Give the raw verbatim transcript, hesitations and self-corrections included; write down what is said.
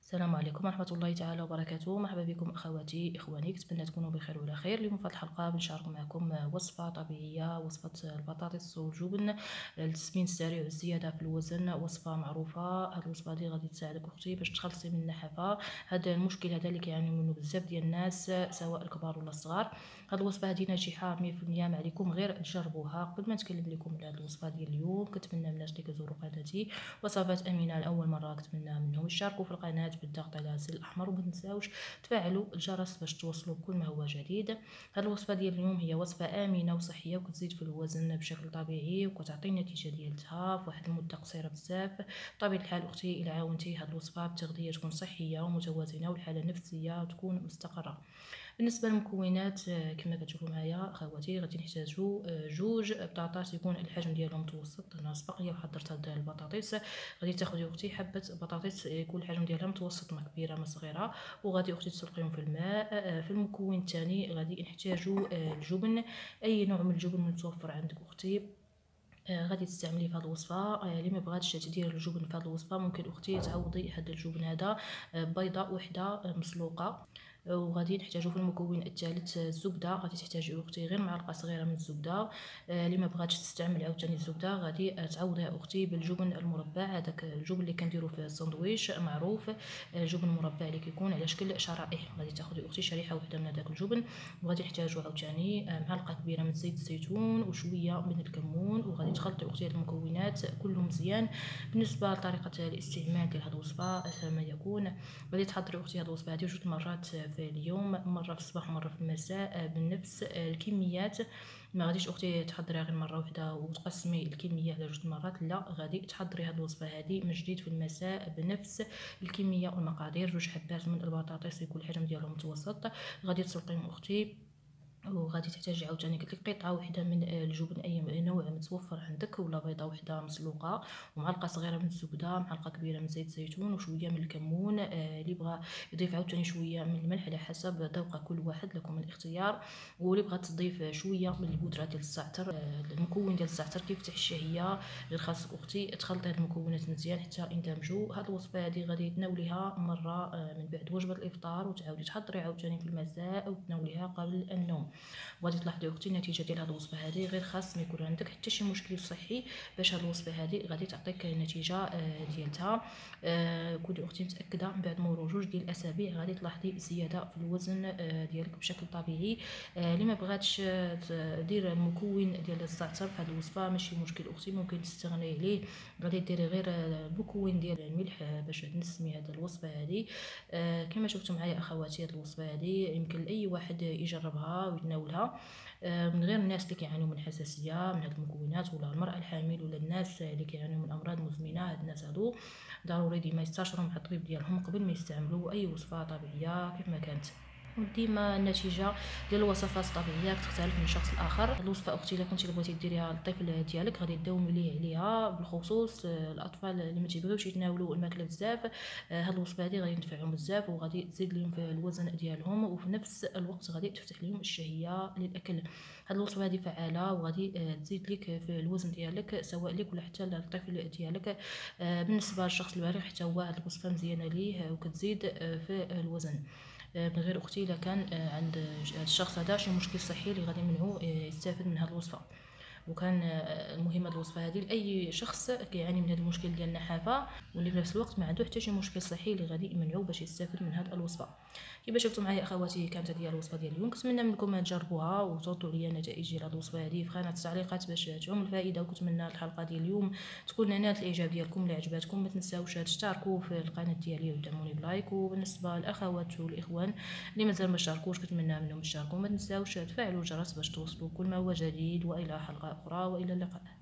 السلام عليكم ورحمة الله تعالى وبركاته. مرحبا بكم أخواتي إخواني، كنتمنى تكونوا بخير وعلى خير. اليوم في هذه الحلقة بنشارك معكم وصفة طبيعية، وصفة البطاطس والجبن للتسمين السريع والزيادة في الوزن. وصفة معروفة، هذه الوصفة هذه غادي تساعدك أختي باش تخلصي من النحافة. هذا المشكل هذا اللي كيعانيو منه بزاف ديال الناس سواء الكبار ولا الصغار. هذه الوصفة هذه ناجحة مية في المية، ما عليكم غير تجربوها. قبل ما نتكلم لكم على هذه الوصفة ديال اليوم، كنتمنى من الناس اللي كيزوروا قناتي وصفات امينه لاول مره، كنتمنى منهم يشاركوا في القناه بالضغط على الزر الاحمر، وما تنساوش تفعلوا الجرس باش توصلوا كل ما هو جديد. هذه الوصفه ديال اليوم هي وصفه امنه وصحيه، وكتزيد في الوزن بشكل طبيعي، وكتعطي النتيجه ديالتها في واحد المده قصيره بزاف. بطبيعه الحال اختي الى عاونتي هذه الوصفه بتغذيه تكون صحيه ومتوازنه، والحاله النفسيه تكون مستقره. بالنسبه للمكونات كما كتشوفوا معايا اخواتي، غادي نحتاجوا جوج بطاطات يكون الحجم ديالهم متوسط. انا سبق لي وحضرت هاد البطاطس. غادي تاخذي اختي حبه بطاطس يكون الحجم ديالها متوسط، ما كبيره ما صغيره، وغادي اختي تسلقيهم في الماء. في المكون الثاني غادي نحتاجوا الجبن، اي نوع من الجبن متوفر عندك اختي غادي تستعملي في هذه الوصفه. اللي ما بغاتش تدير الجبن في هذه الوصفه، ممكن اختي تعوضي هذا الجبن هذا بيضه وحده مسلوقه. وغادي نحتاجو في المكون الثالث الزبده، غادي تحتاجي اختي غير معلقه صغيره من الزبده. اللي ما بغاتش تستعمل عاوتاني الزبده، غادي تعوضيها اختي بالجبن المربع، هذاك الجبن اللي كنديرو في الساندويتش معروف، الجبن المربع اللي كيكون على شكل شرائح. غادي تاخذي اختي شريحه واحده من هذاك الجبن، وغادي نحتاجو عاوتاني معلقه كبيره من زيت الزيتون وشويه من الكمون، وغادي تخلطي اختي هاد المكونات كلهم مزيان. بالنسبه لطريقه الاستعمال ديال هاد الوصفه اسهل ما يكون. غادي تحضري اختي هاد الوصفه هادي جوج مرات في اليوم، مره في الصباح ومره في المساء بنفس الكميات. ما غاديش اختي تحضريها غير مره واحده وتقسمي الكميه على جوج مرات، لا، غادي تحضري هاد الوصفه هذه من جديد في المساء بنفس الكميه والمقادير. جوج حبات من البطاطس يكون الحجم ديالهم متوسط، غادي تسلقيهم اختي، وغادي تحتاجي عاوتاني قلت لك قطعه واحده من الجبن اي نوع متوفر عندك، ولا بيضه واحده مسلوقه، ومعلقه صغيره من الزبده، معلقه كبيره من زيت الزيتون، وشويه من الكمون. آه اللي بغى يضيف عاوتاني شويه من الملح على حسب ذوق كل واحد، لكم الاختيار. واللي بغات تضيف شويه من البودره ديال الزعتر. آه المكون ديال الزعتر كيفتح الشهيه، غير خاصك اختي تخلطي هاد المكونات مزيان حتى يندمجوا. هاد الوصفه هذه غادي تناوليها مره آه من بعد وجبه الافطار، وتعاودي تحضري عاوتاني في المساء وتناوليها قبل النوم. وغادي تلاحظي اختي النتيجه ديال هذه الوصفه هذه، غير خاص ما يكون عندك حتى شي مشكل صحي باش هذه الوصفه هذه غادي تعطيك النتيجه ديالتها. كوني اختي متاكده من بعد مرور جوج ديال الاسابيع غادي تلاحظي زياده في الوزن ديالك بشكل طبيعي. اللي ما بغاتش دير المكون ديال الزعتر في هذه الوصفه ماشي مشكل اختي، ممكن تستغني عليه. غادي ديري غير المكون ديال الملح باش تنسمي هذه الوصفه هذه. كما شفتوا معايا اخواتي، هذه الوصفه هذه يمكن لاي واحد يجربها ويتناولها، من غير الناس اللي كيعانيو من حساسيه من هاد المكونات، ولا المراه الحامل، ولا الناس اللي كيعانيو من امراض مزمنه. هاد الناس هادو ضروري ديما يستشيروا مع الطبيب ديالهم قبل ما يستعملوا اي وصفه طبيعيه كيف ما كانت. وديما النتيجه ديال الوصفات الطبيعيه كتختلف من شخص لاخر. الوصفه اختي الا كنتي بغيتي ديريها للطفل ديالك غادي تداومي ليه عليها، بالخصوص الاطفال اللي ما تيبغيوش يتناولوا الماكله بزاف. هاد الوصفه هذه غادي تنفعهم بزاف، وغادي تزيد لهم في الوزن ديالهم، وفي نفس الوقت غادي تفتح لهم الشهيه للاكل. هاد الوصفه هذه فعاله، وغادي تزيد لك في الوزن ديالك سواء لك ولا حتى للطفل ديالك. بالنسبه للشخص البالغ حتى هو هاد الوصفه مزيانه ليه وكتزيد في الوزن. من غير اختي الا كان عند الشخص هذا شي مشكل صحي اللي غادي يمنعو يستافد من هذه الوصفه. وكان المهم هذه الوصفه هذه لاي شخص كيعاني من هذا المشكل ديال النحافه، واللي في نفس الوقت ما عنده حتى شي مشكل صحي اللي غادي يمنعو باش يستافد من هذه الوصفه. كيف شفتوا معايا اخواتي، كانت هذه الوصفه ديال اليوم. كنتمنى منكم تجربوها وتردوا لي النتائج ديال هذه الوصفه هذه في خانه التعليقات باش تعم الفائده. وكنتمنى الحلقه ديال اليوم تكون نالت الاعجاب ديالكم. اللي عجباتكم ما تنساوش تشتركوا في القناه ديالي ودعموني بلايك. وبالنسبه للاخوات والاخوان اللي مازال ما اشتركوش، كنتمنى منهم يشتركوا. ما تنساوش تفعلوا الجرس باش توصلوا كل ما هو جديد. والى حلقه اخرى، والى اللقاء.